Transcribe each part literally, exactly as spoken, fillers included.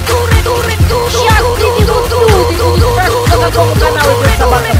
Сейчас приведут люди, будут спрашивать, по какому каналу идет собака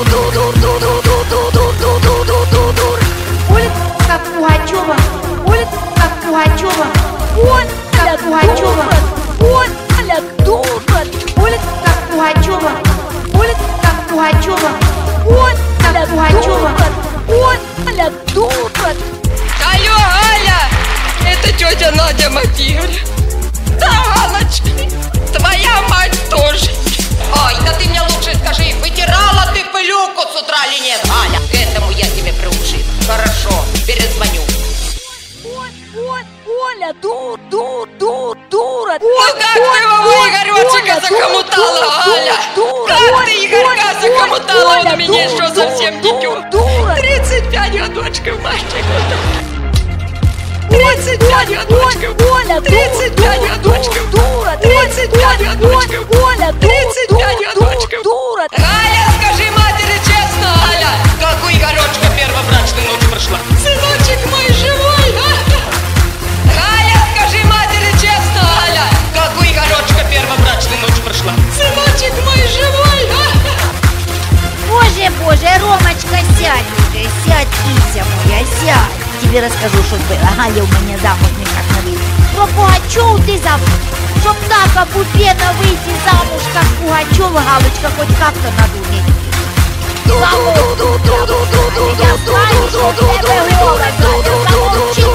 Улица как Пугачева, улица как Пугачева, он как Пугачева, он как дура. Улица как Пугачева, улица как Пугачева, он как Пугачева, он как дура. Алло, Аля! Это тетя Надя Матильда. Да, Галочка, твоя мать тоже. Ой, да ты мне лучше скажи, вытирала ты пылюку с утра или нет, Галя? К этому я тебе приучила. Хорошо, перезвоню. Он, он, Оля, дур, дур, дур, дура. Ну как ты его Игоречка захомутала, Галя? Как ты Игорька захомутала? Он у меня еще совсем дитё. тридцать пять годочков, мальчик. тридцать пять годочков. тридцать пять годочков. тридцать пять годочков. тридцать пять годочков. Галя, скажи матери честно, Галя, как у Игоречка первобрачная ночь прошла? Сыночек мой живой, а? Галя, скажи матери честно, Галя, как у Игоречка первобрачная ночь прошла? Сыночек мой живой, а? Боже, боже, Ромочка, сядь уже, сядь, Кися моя, сядь. Тебе расскажу, что было. Галя у меня замуж никак не выйти. Про Пугачеву ты забыл. Чтоб так опупенно выйти замуж, как Пугачева, Галочка, хоть как-то надумать. Замуж, я знаю, что в тебе голос, Галя, замолчи,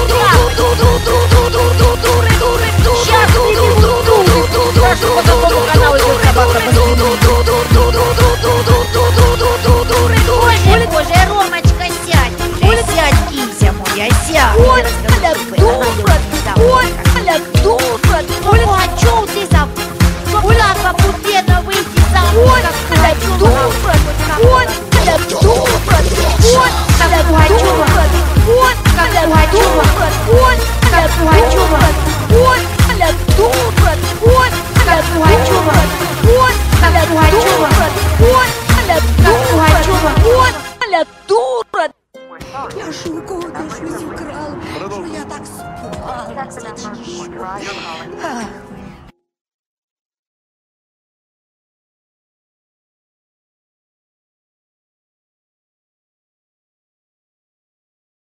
сейчас приведут дури. Спрашиваю, по какому каналу идет собака Боже, боже, Ромочка, сядь уже, сядь, Кися моя, сядь. Ой, Аля, дура, ой, Аля, дура. Пугачеву ты забыл. Чтоб так опупенно выйти замуж, как Пугачева, ой, Аля, дура. Ой, как Пугачева, ой, как Пугачева, ой, как Пугачева, ой, Аля, дура. Ой, как Пугачева, ой, как Пугачева, ой, Аля, как Пугачева, ой, Аля, дура. Я ж у кого щось украла, що я так спала. Ах,